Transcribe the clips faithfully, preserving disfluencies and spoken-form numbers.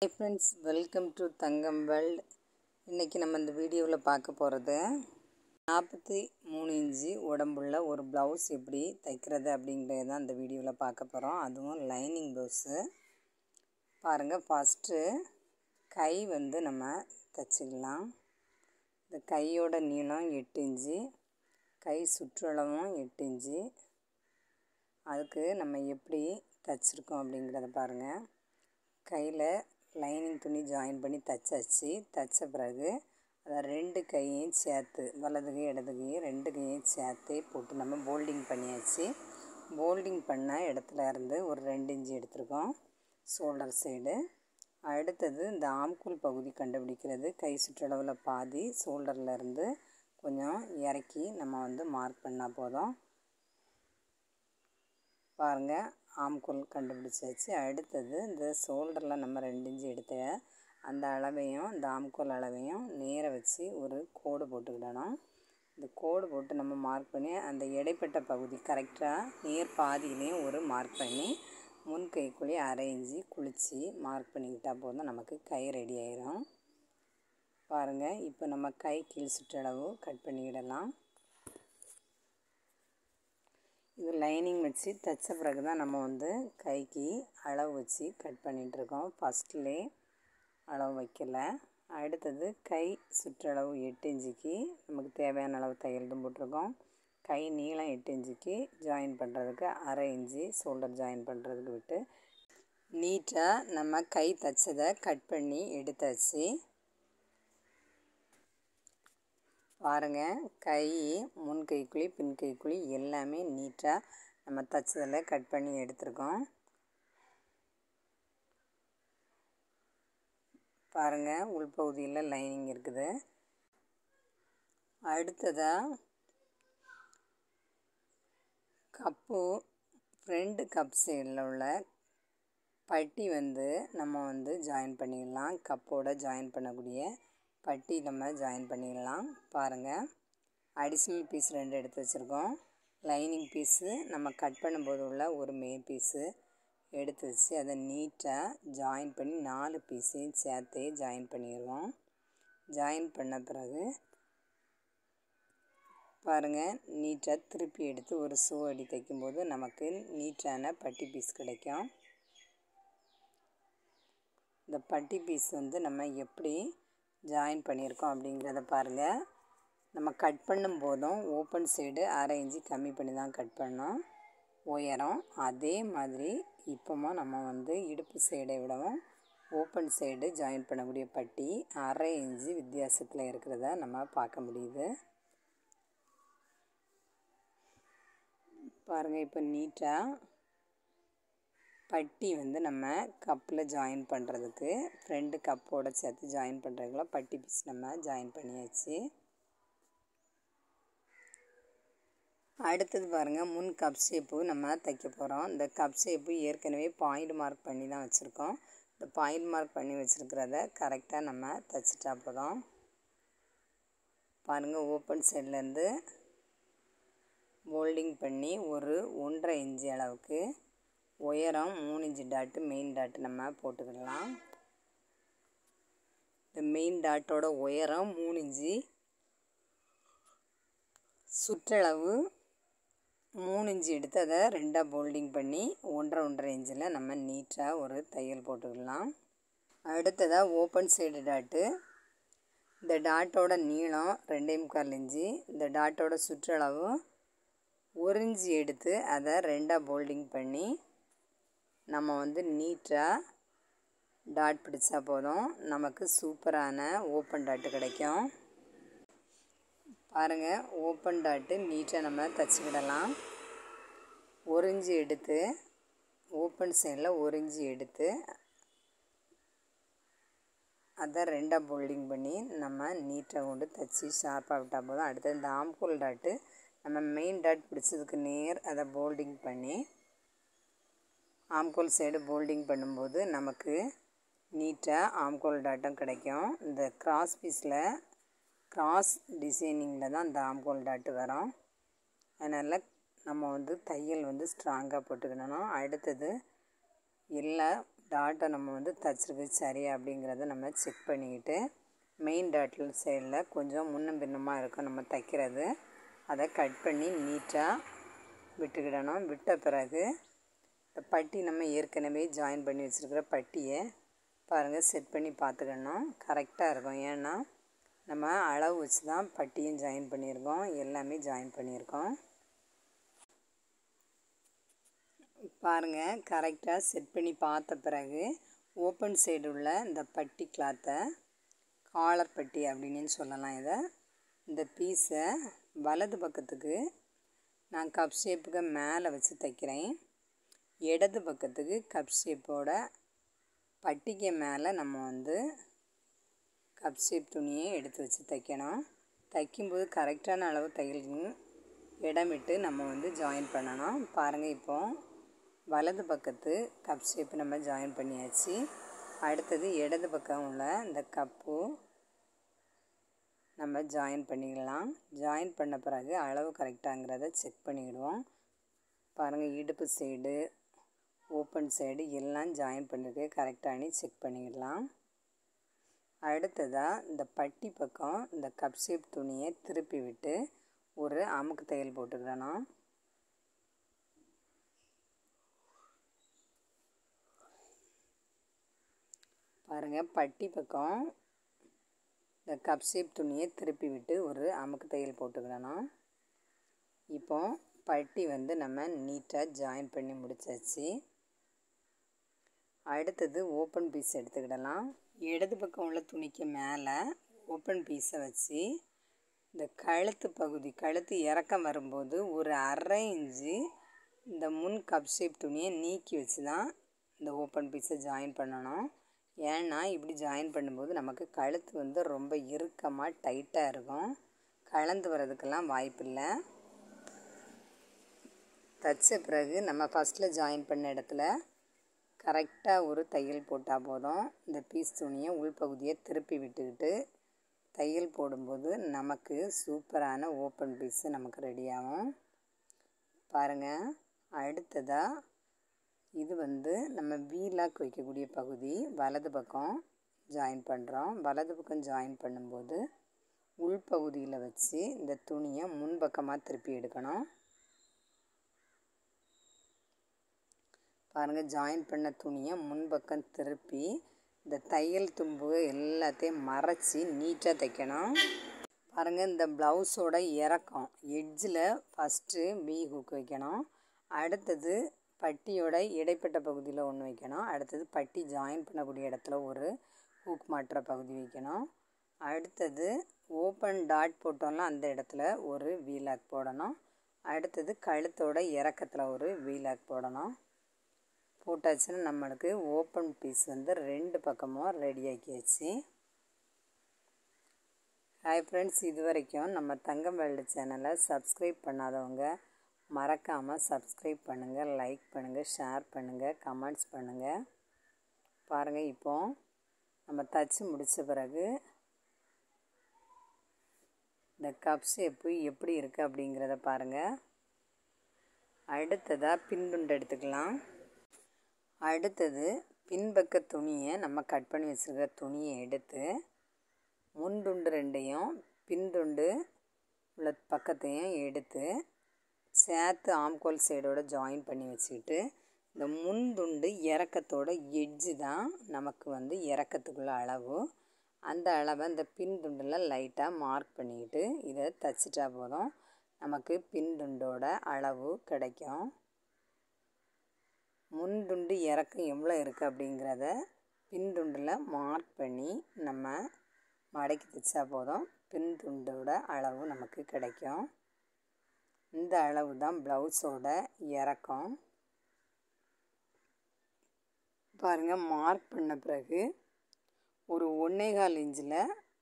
Hi friends, welcome to Thangam world. இன்றைக்கி நம்ம இந்த வீடியோவில் பார்க்க போகிறது நாற்பத்தி மூணு இன்ச்சு உடம்புள்ள ஒரு ப்ளவுஸ் எப்படி தைக்கிறது அப்படிங்கிறது தான் இந்த வீடியோவில் பார்க்க போகிறோம். அதுவும் லைனிங் ப்ளவுஸு. பாருங்கள், ஃபஸ்ட்டு கை வந்து நம்ம தைச்சிக்கலாம். இந்த கையோட நீளம் எட்டு இன்ச்சு, கை சுற்றளவும் எட்டு இன்ச்சு. அதுக்கு நம்ம எப்படி தைச்சிருக்கோம் அப்படிங்கிறத பாருங்கள். கையில் லைனிங் துணி ஜாயின் பண்ணி தைச்சாச்சு. தைச்ச பிறகு அதை ரெண்டு கையையும் சேர்த்து, வலது கை இடது கையும் ரெண்டு கையையும் சேர்த்தே போட்டு நம்ம போல்டிங் பண்ணியாச்சு. போல்டிங் பண்ண இடத்துல இருந்து ஒரு ரெண்டு இன்ச்சு எடுத்துருக்கோம் ஷோல்டர் சைடு. அடுத்தது இந்த ஆம்கூல் பகுதி கண்டுபிடிக்கிறது. கை சுற்றளவில் பாதி, ஷோல்டரில் இருந்து கொஞ்சம் இறக்கி நம்ம வந்து மார்க் பண்ணால் போதும். பாருங்கள், ஆம்கோல் கண்டுபிடிச்சாச்சு. அடுத்தது இந்த ஷோல்டரில் நம்ம ரெண்டு இன்ச்சு எடுத்த அந்த அளவையும் இந்த ஆம்கோல் அளவையும் நேர வச்சு ஒரு கோடு போட்டுக்கிடணும். இந்த கோடு போட்டு நம்ம மார்க் பண்ணி அந்த இடைப்பட்ட பகுதி கரெக்டாக நேர் பாதியிலையும் ஒரு மார்க் பண்ணி முன் கைக்குள்ளே அரை இன்ச்சு குளித்து மார்க் பண்ணிக்கிட்டால் போதும், நமக்கு கை ரெடி ஆயிரும். பாருங்கள், இப்போ நம்ம கை கீழ் சுற்றளவு கட் பண்ணிக்கிடலாம். இது லைனிங் வச்சு தைச்ச பிறகு தான் நம்ம வந்து கைக்கு அளவு வச்சு கட் பண்ணிகிட்ருக்கோம். ஃபஸ்ட்லே அளவு வைக்கல. அடுத்தது கை சுற்றளவு எட்டு இன்ச்சுக்கு நமக்கு தேவையான அளவு தையல்தும் போட்டிருக்கோம். கை நீளம் எட்டு இன்ச்சுக்கு ஜாயின் பண்ணுறதுக்கு அரை இன்ச்சு ஷோல்டர் ஜாயின் பண்ணுறதுக்கு விட்டு நீட்டாக நம்ம கை தைச்சதை கட் பண்ணி எடுத்தாச்சு. பாருங்கள், கை முன் கைக்குழி பின் கைக்குழி எல்லாமே நீட்டாக நம்ம தைச்சதில் கட் பண்ணி எடுத்துருக்கோம். பாருங்கள், உள்பகுதியில் லைனிங் இருக்குது. அடுத்ததாக கப்பு ஃப்ரண்ட் கப் சைடில் உள்ள பட்டி வந்து நம்ம வந்து ஜாயின் பண்ணிடலாம். கப்போட ஜாயின் பண்ணக்கூடிய பட்டி நம்ம ஜாயின் பண்ணிடலாம். பாருங்கள், அடிஷ்னல் பீஸ் ரெண்டு எடுத்து வச்சுருக்கோம். லைனிங் பீஸு நம்ம கட் பண்ணும்போது உள்ள ஒரு மெயின் பீஸு எடுத்து வச்சு அதை நீட்டாக ஜாயின் பண்ணி நாலு பீஸையும் சேர்த்தே ஜாயின் பண்ணிடுவோம். ஜாயின் பண்ண பிறகு பாருங்கள், நீட்டாக திருப்பி எடுத்து ஒரு ஷூ அடி தைக்கும்போது நமக்கு நீட்டான பட்டி பீஸ் கிடைக்கும். இந்த பட்டி பீஸ் வந்து நம்ம எப்படி ஜாயின் பண்ணியிருக்கோம் அப்படிங்கிறத பாருங்கள். நம்ம கட் பண்ணும் போதும் ஓப்பன் சைடு அரை இன்ச்சு கம்மி பண்ணி தான் கட் பண்ணோம் உயரம். அதே மாதிரி இப்போவும் நம்ம வந்து இடுப்பு சைடை விடவும் ஓப்பன் சைடு ஜாயின் பண்ணக்கூடிய பட்டி அரை இன்ச்சு வித்தியாசத்தில் இருக்கிறத நம்ம பார்க்க முடியுது. பாருங்கள், இப்போ நீட்டாக பட்டி வந்து நம்ம கப்பில் ஜாயின் பண்ணுறதுக்கு ஃப்ரெண்டு கப்போடு சேர்த்து ஜாயின் பண்ணுறதுக்குள்ள பட்டி பீஸ் நம்ம ஜாயின் பண்ணியாச்சு. அடுத்தது பாருங்கள், முன் கப் ஷேப்பு நம்ம தைக்க போகிறோம். இந்த கப் ஷேப்பு ஏற்கனவே பாயிண்ட் மார்க் பண்ணி தான் வச்சுருக்கோம். இந்த பாயிண்ட் மார்க் பண்ணி வச்சுருக்கிறத கரெக்டாக நம்ம தைச்சிட்டா போதும். பாருங்கள், ஓப்பன் சைட்லேருந்து போல்டிங் பண்ணி ஒரு ஒன்றரை இன்ச்சு அளவுக்கு உயரம் மூணு இன்ச்சு டாட்டு மெயின் டாட்டு நம்ம போட்டுக்கிடலாம். இந்த மெயின் டாட்டோட உயரம் மூணு இன்ச்சு, சுற்றளவு மூணு இன்ச்சு எடுத்து அதை ரெண்டாக போல்டிங் பண்ணி ஒன்றரை ஒன்றரை இன்ச்சில் நம்ம நீட்டாக ஒரு தையல் போட்டுக்கலாம். அடுத்ததாக ஓப்பன் சைடு டாட்டு. இந்த டாட்டோட நீளம் ரெண்டே முக்கால் இன்ச்சு, இந்த டாட்டோட சுற்றளவு ஒரு இன்ச்சு எடுத்து அதை ரெண்டாக போல்டிங் பண்ணி நம்ம வந்து நீட்டாக டாட் பிடிச்சா போதும், நமக்கு சூப்பரான ஓப்பன் டாட்டு கிடைக்கும். பாருங்கள், ஓப்பன் டாட்டு நீட்டாக நம்ம தைச்சிக்கிடலாம். ஒரு இன்ச்சு எடுத்து ஓப்பன் சைடில் ஒரு இன்ச்சு எடுத்து அதை ரெண்டாக போல்டிங் பண்ணி நம்ம நீட்டாக கொண்டு தைச்சி ஷார்ப்பாக விட்டால் போதும். அடுத்து இந்த ஆம்கோல் டாட்டு நம்ம மெயின் டாட் பிடிச்சதுக்கு நேர் அதை போல்டிங் பண்ணி ஆம்கோல் சைடு போல்டிங் பண்ணும்போது நமக்கு நீட்டாக ஆம்கோல் டாட்டும் கிடைக்கும். இந்த கிராஸ் பீஸில் கிராஸ் டிசைனிங்கில் தான் இந்த ஆம்கோல் டாட்டு வரும். அதனால் நம்ம வந்து தையல் வந்து ஸ்ட்ராங்காக போட்டுக்கணும். அடுத்தது எல்லா டாட்டை நம்ம வந்து தைச்சிருக்கு சரியா அப்படிங்கிறத நம்ம செக் பண்ணிக்கிட்டு மெயின் டாட்டில் சைடில் கொஞ்சம் முன்னும் பின்னமாக இருக்கும் நம்ம தைக்கிறது, அதை கட் பண்ணி நீட்டாக விட்டுக்கிடணும். விட்ட பிறகு இந்த பட்டி நம்ம ஏற்கனவே ஜாயின் பண்ணி வச்சுருக்கிற பட்டியை பாருங்கள் செட் பண்ணி பார்த்துக்கணும். கரெக்டாக இருக்கும். ஏன்னா நம்ம அளவு வச்சு தான் பட்டியும் ஜாயின் பண்ணியிருக்கோம், எல்லாமே ஜாயின் பண்ணியிருக்கோம். பாருங்கள் கரெக்டாக செட் பண்ணி பார்த்த பிறகு ஓப்பன் சைடு உள்ள இந்த பட்டி கிளாத்தை காலர் பட்டி அப்படின்னு சொல்லலாம். இதை இந்த பீஸை வலது பக்கத்துக்கு நான் கப் ஷேப்புக்கு மேலே வச்சு தைக்கிறேன். இடது பக்கத்துக்கு கப் ஷேப்போட பட்டிக்கு மேலே நம்ம வந்து கப் ஷேப் துணியை எடுத்து வச்சு தைக்கணும். தைக்கும்போது கரெக்டான அளவு தையல் இடமிட்டு நம்ம வந்து ஜாயின் பண்ணணும். பாருங்கள் இப்போ வலது பக்கத்து கப் ஷேப்பு நம்ம ஜாயின் பண்ணியாச்சு. அடுத்தது இடது பக்கம் உள்ள இந்த கப்பு நம்ம ஜாயின் பண்ணிக்கலாம். ஜாயின் பண்ண பிறகு அளவு கரெக்டாங்கிறத செக் பண்ணிக்கிடுவோம். பாருங்கள் இடுப்பு சைடு ஓப்பன் சைடு எல்லாம் ஜாயின் பண்ணிருக்கு, கரெக்டானு செக் பண்ணிக்கிடலாம். அடுத்ததாக இந்த பட்டி பக்கம் இந்த கப் ஷேப் துணியை திருப்பி விட்டு ஒரு அமுக்கு தையல் போட்டுக்கிடணும். பாருங்கள் பட்டி பக்கம் இந்த கப் ஷேப் துணியை திருப்பி விட்டு ஒரு அமுக்கு தையல் போட்டுக்கிடணும். இப்போ பட்டி வந்து நம்ம நீட்டாக ஜாயின் பண்ணி முடிச்சாச்சு. அடுத்தது ஓப்பன் பீஸ் எடுத்துக்கிடலாம். இடது பக்கம் உள்ள துணிக்கு மேலே ஓப்பன் பீஸை வச்சு இந்த கழுத்து பகுதி கழுத்து இறக்கம் வரும்போது ஒரு அரை இன்ச்சு இந்த முன் கப் ஷேப் துணியை நீக்கி வச்சு தான் இந்த ஓப்பன் பீஸை ஜாயின் பண்ணணும். ஏன்னா இப்படி ஜாயின் பண்ணும்போது நமக்கு கழுத்து வந்து ரொம்ப இறுக்கமாக டைட்டாக இருக்கும், கலந்து வர்றதுக்கெல்லாம் வாய்ப்பில்லை. தைச்ச பிறகு நம்ம ஃபஸ்ட்டில் ஜாயின் பண்ண இடத்துல கரெக்டாக ஒரு தையல் போட்டால் போதும். இந்த பீஸ் துணியை உள்பகுதியை திருப்பி விட்டுக்கிட்டு தையல் போடும்போது நமக்கு சூப்பரான ஓப்பன் பீஸு நமக்கு ரெடியாகும். பாருங்கள் அடுத்ததாக இது வந்து நம்ம வீலாக் வைக்கக்கூடிய பகுதி வலது பக்கம் ஜாயின் பண்ணுறோம். வலது பக்கம் ஜாயின் பண்ணும்போது உள்பகுதியில் வச்சு இந்த துணியை முன்பக்கமாக திருப்பி எடுக்கணும். பாருங்கள் ஜாயின் பண்ண துணியை முன்பக்கம் திருப்பி இந்த தையல் தும்பு எல்லாத்தையும் மறைச்சி நீட்டாக தைக்கணும். பாருங்கள் இந்த ப்ளவுஸோட இறக்கம் எட்ஜில் ஃபஸ்ட்டு வி ஹூக் வைக்கணும். அடுத்தது பட்டியோட இடைப்பட்ட பகுதியில் ஒன்று வைக்கணும். அடுத்தது பட்டி ஜாயின் பண்ணக்கூடிய இடத்துல ஒரு ஹூக் மாட்டுற பகுதி வைக்கணும். அடுத்தது ஓப்பன் டாட் போட்டோம்னா அந்த இடத்துல ஒரு வீலாக் போடணும். அடுத்தது கழுத்தோட இறக்கத்தில் ஒரு வீலாக் போடணும். போட்டாச்சுன்னா நம்மளுக்கு ஓப்பன் பீஸ் வந்து ரெண்டு பக்கமும் ரெடி ஆக்கியாச்சு. ஹாய் ஃப்ரெண்ட்ஸ், இது வரைக்கும் நம்ம தங்கம் வேர்ல்டு சேனலை சப்ஸ்கிரைப் பண்ணாதவங்க மறக்காமல் சப்ஸ்கிரைப் பண்ணுங்கள், லைக் பண்ணுங்கள், ஷேர் பண்ணுங்கள், கமெண்ட்ஸ் பண்ணுங்கள். பாருங்கள் இப்போது நம்ம தச்சு முடித்த பிறகு இந்த கப் ஷேப்பு எப்படி இருக்குது அப்படிங்கிறத பாருங்கள். அடுத்ததாக பின்துண்டு எடுத்துக்கலாம். அடுத்தது பின்பக்க துணியை நம்ம கட் பண்ணி வச்சுருக்கிற துணியை எடுத்து முன்துண்டு ரெண்டையும் பின்துண்டு உள்ள பக்கத்தையும் எடுத்து சேர்த்து ஆம்கோல் சைடோட ஜாயின் பண்ணி வச்சுக்கிட்டு இந்த முன்துண்டு இறக்கத்தோட எட்ஜு தான் நமக்கு வந்து இறக்கத்துக்குள்ள அளவு. அந்த அளவை இந்த பின் துண்டில் லைட்டாக மார்க் பண்ணிக்கிட்டு இதை தைச்சிட்டா போதும், நமக்கு பின் துண்டோட அளவு கிடைக்கும். முன்துண்டு இறக்கம் எவ்வளோ இருக்குது அப்படிங்கிறத பின் துண்டில் மார்க் பண்ணி நம்ம மடக்கி தைச்சா போதும், பின் துண்டோட அளவு நமக்கு கிடைக்கும். இந்த அளவு தான் ப்ளவுஸோட இறக்கம். பாருங்கள் மார்க் பண்ண பிறகு ஒரு ஒன்றே கால் இன்ச்சில்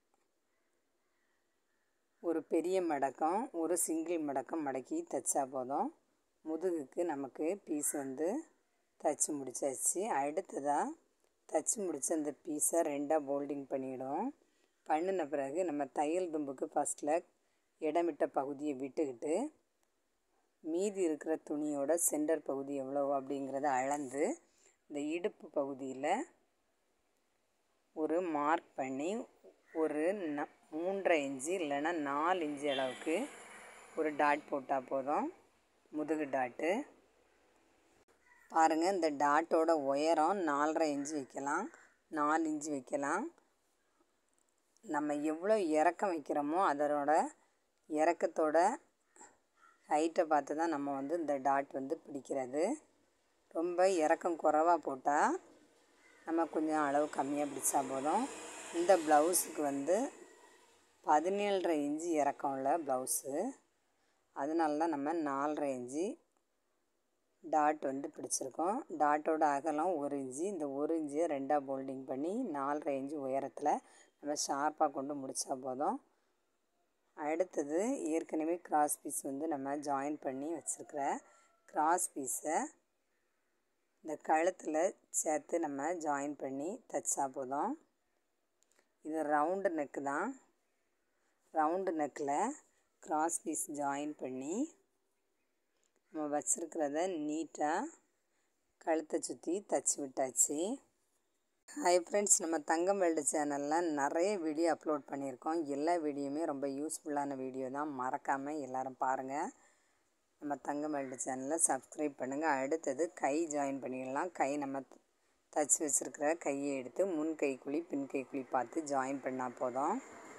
ஒரு பெரிய மடக்கம் ஒரு சிங்கிள் மடக்கம் மடக்கி தைச்சா போதும், முதுகுக்கு நமக்கு பீஸ் வந்து தைச்சி முடிச்சாச்சு. அடுத்ததாக தைச்சி முடித்த அந்த பீஸை ரெண்டாக போல்டிங் பண்ணிவிடுவோம். பண்ணின பிறகு நம்ம தையல் தும்புக்கு ஃபஸ்ட்டில் இடமிட்ட பகுதியை விட்டுக்கிட்டு மீதி இருக்கிற துணியோட சென்டர் பகுதி எவ்வளோ அப்படிங்கிறத அளந்து இந்த இடுப்பு பகுதியில் ஒரு மார்க் பண்ணி ஒரு ந மூன்றரை இன்ச்சு இல்லைன்னா நாலு இன்ச்சு அளவுக்கு ஒரு டாட் போட்டால் போதும், முதுகு டாட்டு. பாருங்கள், இந்த டாட்டோட உயரம் நாலரை இன்ச்சு வைக்கலாம், நாலு இன்ச்சு வைக்கலாம். நம்ம எவ்வளோ இறக்கம் வைக்கிறோமோ அதனோட இறக்கத்தோட ஹைட்டை பார்த்து தான் நம்ம வந்து இந்த டாட் வந்து பிடிக்கிறது. ரொம்ப இறக்கம் குறைவாக போட்டால் நம்ம கொஞ்சம் அளவு கம்மியாக பிடிச்சா போதும். இந்த ப்ளவுஸுக்கு வந்து பதினேழரை இன்ச்சு இறக்கம் உள்ள ப்ளவுஸு, அதனால தான் நம்ம நாலரை இன்ச்சு டாட் வந்து பிடிச்சிருக்கோம். டாட்டோட அகலம் ஒரு இன்ச்சு, இந்த ஒரு இன்ச்சியை ரெண்டாக போல்டிங் பண்ணி நாலரை இன்ச்சு உயரத்தில் நம்ம ஷார்ப்பாக கொண்டு முடித்தா போதும். அடுத்தது ஏற்கனவே கிராஸ் பீஸ் வந்து நம்ம ஜாயின் பண்ணி வச்சுருக்கிற கிராஸ் பீஸை இந்த கழுத்தில் சேர்த்து நம்ம ஜாயின் பண்ணி தைச்சா போதும். இது ரவுண்டு நெக்கு தான். ரவுண்டு நெக்கில் கிராஸ் பீஸ் ஜாயின் பண்ணி நம்ம வச்சுருக்கிறத நீட்டாக கழுத்தை சுற்றி தைச்சி விட்டாச்சு. ஹாய் ஃப்ரெண்ட்ஸ், நம்ம தங்கம் வேர்ல்டு சேனலில் நிறைய வீடியோ அப்லோட் பண்ணியிருக்கோம். எல்லா வீடியோவுமே ரொம்ப யூஸ்ஃபுல்லான வீடியோ தான். மறக்காமல் எல்லோரும் பாருங்கள். நம்ம தங்கம் வேர்ல்டு சேனலை சப்ஸ்கிரைப் பண்ணுங்கள். அடுத்தது கை ஜாயின் பண்ணிடலாம். கை நம்ம தைச்சி வச்சுருக்கிற கையை எடுத்து முன் கைக்குழி பின் கைக்குழி பார்த்து ஜாயின் பண்ணால் போதும்.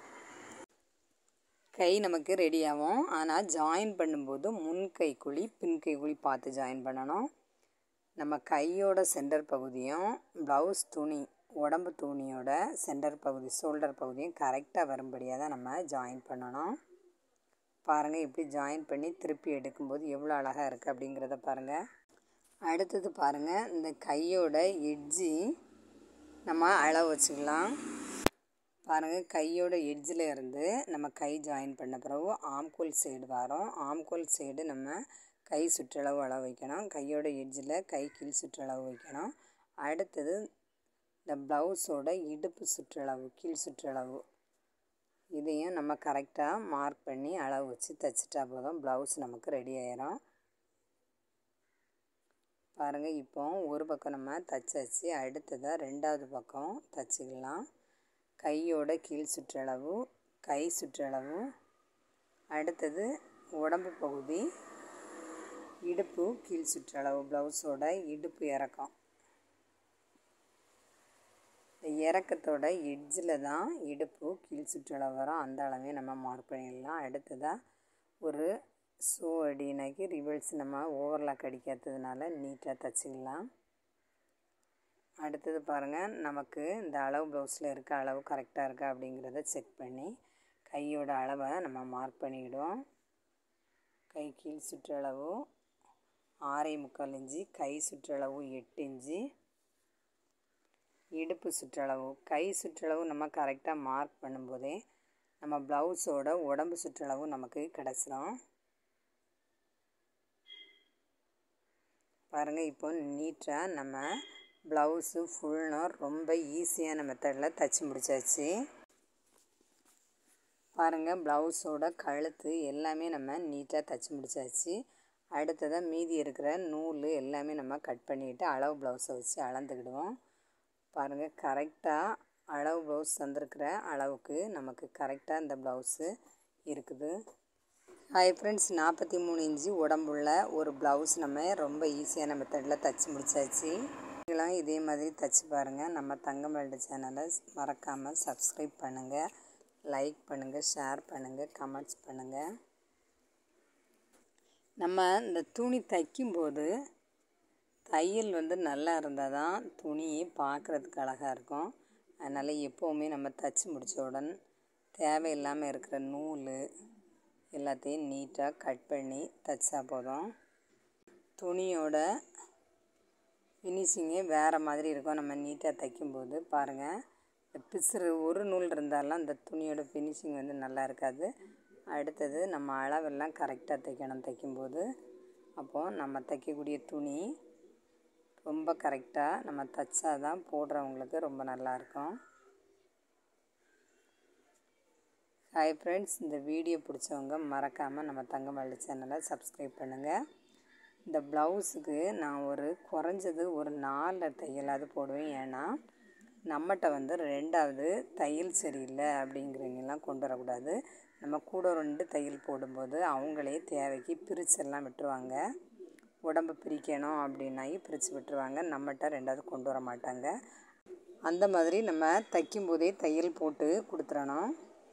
கை நமக்கு ரெடி ஆகும். ஆனால் ஜாயின் பண்ணும்போது முன் கைக்குழி பின் கைக்குழி பார்த்து ஜாயின் பண்ணணும். நம்ம கையோட சென்டர் பகுதியும் ப்ளவுஸ் துணி உடம்பு துணியோட சென்டர் பகுதி ஷோல்டர் பகுதியும் கரெக்டாக வரும்படியாக தான் நம்ம ஜாயின் பண்ணணும். பாருங்கள், இப்படி ஜாயின் பண்ணி திருப்பி எடுக்கும்போது எவ்வளோ அழகாக இருக்குது அப்படிங்கிறத பாருங்கள். அடுத்தது பாருங்கள், இந்த கையோட எட்ஜி நம்ம அளவு வச்சுக்கலாம். பாருங்கள், கையோட எட்ஜில் இருந்து நம்ம கை ஜாயின் பண்ண பிறகு ஆம்கோல் சைடு வரோம். ஆம்கோல் சைடு நம்ம கை சுற்றளவு அளவு வைக்கணும். கையோட எட்ஜில் கை கீழ் சுற்றளவு வைக்கணும். அடுத்தது இந்த ப்ளவுஸோட இடுப்பு சுற்றளவு கீழ் சுற்றளவு இதையும் நம்ம கரெக்டாக மார்க் பண்ணி அளவு வச்சு தைச்சிட்டா போதும். ப்ளவுஸ் நமக்கு ரெடி ஆயிரும். பாருங்கள், இப்போ ஒரு பக்கம் நம்ம தைச்சாச்சு. அடுத்ததாக ரெண்டாவது பக்கம் தைச்சிக்கலாம். கையோட கீழ் சுற்றளவு கை சுற்றளவு, அடுத்தது உடம்பு பகுதி இடுப்பு கீழ் சுற்றளவு, ப்ளவுஸோட இடுப்பு இறக்கம். இந்த இறக்கத்தோட எட்ஜில் தான் இடுப்பு கீழ் சுற்றளவு வரும். அந்த அளவே நம்ம மார்க் பண்ணிடலாம். அடுத்ததாக ஒரு ஷோ அடினாக்கி ரிவல்ஸ் நம்ம ஓவர்லாக் அடிக்காததுனால நீட்டாக தைச்சிக்கலாம். அடுத்தது பாருங்கள், நமக்கு இந்த அளவு ப்ளவுஸில் இருக்க அளவு கரெக்டாக இருக்கா அப்படிங்கிறத செக் பண்ணி கையோட அளவை நம்ம மார்க் பண்ணிவிடுவோம். கை கீழ் சுற்றளவு ஆறே முக்கால் இன்ச்சு, கை சுற்றளவு எட்டு இன்ச்சு, இடுப்பு சுற்றளவு கை சுற்றளவு நம்ம கரெக்டாக மார்க் பண்ணும்போதே நம்ம ப்ளவுஸோட உடம்பு சுற்றளவு நமக்கு கிடச்சிரும். பாருங்கள், இப்போ நீட்டாக நம்ம ப்ளவுஸு ஃபுல்லும் ரொம்ப ஈஸியான மெத்தடில் தைச்சி முடித்தாச்சு. பாருங்கள், ப்ளவுஸோட கழுத்து எல்லாமே நம்ம நீட்டாக தைச்சி முடித்தாச்சு. அடுத்ததாக மீதி இருக்கிற நூல் எல்லாமே நம்ம கட் பண்ணிவிட்டு அளவு ப்ளவுஸை வச்சு அளந்துக்கிடுவோம். பாருங்கள், கரெக்டாக அளவு ப்ளவுஸ் தந்திருக்கிற அளவுக்கு நமக்கு கரெக்டாக இந்த ப்ளவுஸு இருக்குது. ஹாய் ஃப்ரெண்ட்ஸ், நாற்பத்தி மூணு இன்ச்சு உடம்புள்ள ஒரு ப்ளவுஸ் நம்ம ரொம்ப ஈஸியான மெத்தடில் தைச்சி முடித்தாச்சு. நீங்களும் இதே மாதிரி தைச்சி பாருங்கள். நம்ம தங்கம் வேர்ல்டு சேனலை மறக்காமல் சப்ஸ்கிரைப் பண்ணுங்கள், லைக் பண்ணுங்கள், ஷேர் பண்ணுங்கள், கமெண்ட்ஸ் பண்ணுங்கள். நம்ம இந்த துணி தைக்கும்போது தையல் வந்து நல்லா இருந்தால் தான் துணி பார்க்குறதுக்கு அழகாக இருக்கும். அதனால் எப்போவுமே நம்ம தைச்சி முடித்தவுடன் தேவையில்லாமல் இருக்கிற நூல் எல்லாத்தையும் நீட்டாக கட் பண்ணி தைச்சா போதும். துணியோட ஃபினிஷிங்கே வேறு மாதிரி இருக்கும். நம்ம நீட்டாக தைக்கும்போது பாருங்கள், இந்த பிசுறு ஒரு நூல் இருந்தாலும் அந்த துணியோட ஃபினிஷிங் வந்து நல்லா இருக்காது. அடுத்தது நம்ம அளவெல்லாம் கரெக்டாக தைக்கணும் தைக்கும்போது. அப்போது நம்ம தைக்கக்கூடிய துணி ரொம்ப கரெக்டாக நம்ம தைச்சா தான் போடுறவங்களுக்கு ரொம்ப நல்லாயிருக்கும். ஹாய் ஃப்ரெண்ட்ஸ், இந்த வீடியோ பிடிச்சவங்க மறக்காமல் நம்ம தங்கம் வேர்ல்டு சேனலை சப்ஸ்கிரைப் பண்ணுங்கள், இந்த ப்ளவுஸுக்கு நான் ஒரு குறைஞ்சது ஒரு நாலு தையலாவது போடுவேன். ஏன்னா நம்மகிட்ட வந்து ரெண்டாவது தையல் சரியில்லை அப்படிங்கிறவங்கெல்லாம் கொண்டு வரக்கூடாது. நம்ம கூட ரெண்டு தையல் போடும்போது அவங்களே தேவைக்கு பிரிச்செல்லாம் விட்டுருவாங்க. உடம்பு பிரிக்கணும் அப்படின்னாகி பிரித்து விட்டுருவாங்க. நம்மகிட்ட ரெண்டாவது கொண்டு வர மாட்டாங்க. அந்த மாதிரி நம்ம தைக்கும்போதே தையல் போட்டு கொடுத்துடணும்.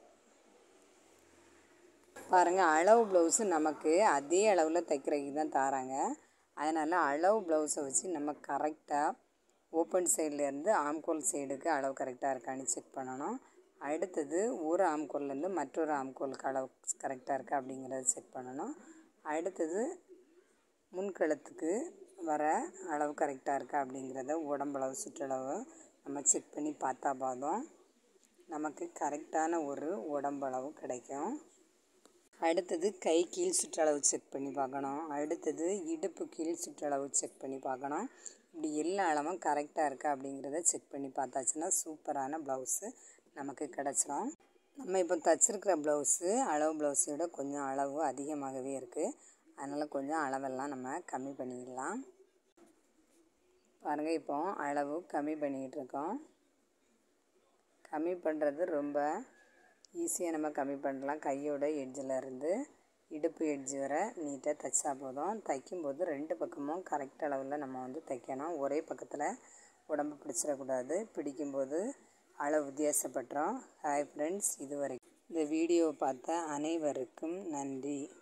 பாருங்கள், அளவு ப்ளவுஸு நமக்கு அதே அளவில் தைக்கிறதுக்கு தான் தராங்க. அதனால் அளவு ப்ளவுஸை வச்சு நம்ம கரெக்டாக ஓப்பன் சைட்லேருந்து ஆம்கோல் சைடுக்கு அளவு கரெக்டாக இருக்கான்னு செக் பண்ணணும். அடுத்தது ஒரு ஆம்கோல்லேருந்து மற்றொரு ஆம்கோலுக்கு அளவு கரெக்டாக இருக்கா அப்படிங்கிறத செக் பண்ணணும். அடுத்தது முன்கழுத்துக்கு வர அளவு கரெக்டாக இருக்கா அப்படிங்கிறத உடம்பளவு சுற்றளவு நம்ம செக் பண்ணி பார்த்தா போதும் நமக்கு கரெக்டான ஒரு உடம்பளவு கிடைக்கும். அடுத்தது கை கீழ் சுற்றளவு செக் பண்ணி பார்க்கணும். அடுத்தது இடுப்பு கீழ் சுற்றளவு செக் பண்ணி பார்க்கணும். இப்படி எல்லா அளவும் கரெக்டாக இருக்கா அப்படிங்கிறத செக் பண்ணி பார்த்தாச்சுன்னா சூப்பரான ப்ளவுஸு நமக்கு கிடச்சிரும். நம்ம இப்போ தைச்சிருக்கிற ப்ளவுஸு அளவு ப்ளவுஸை விட கொஞ்சம் அளவு அதிகமாகவே இருக்குது. அதனால் கொஞ்சம் அளவெல்லாம் நம்ம கம்மி பண்ணிடலாம். பாருங்கள், இப்போ அளவு கம்மி பண்ணிக்கிட்டு இருக்கோம். கம்மி பண்ணுறது ரொம்ப ஈஸியாக நம்ம கம்மி பண்ணலாம். கையோட எட்ஜில் இருந்து இடுப்பு எட்ஜ் வரை நீட்டாக தைச்சா போதும். தைக்கும்போது ரெண்டு பக்கமும் கரெக்ட் அளவில் நம்ம வந்து தைக்கணும். ஒரே பக்கத்தில் உடம்பு பிடிச்சிடக்கூடாது. பிடிக்கும்போது அளவு வித்தியாசப்பட்டுரும். ஹாய் ஃப்ரெண்ட்ஸ், இதுவரைக்கும் இந்த வீடியோவை பார்த்த அனைவருக்கும் நன்றி.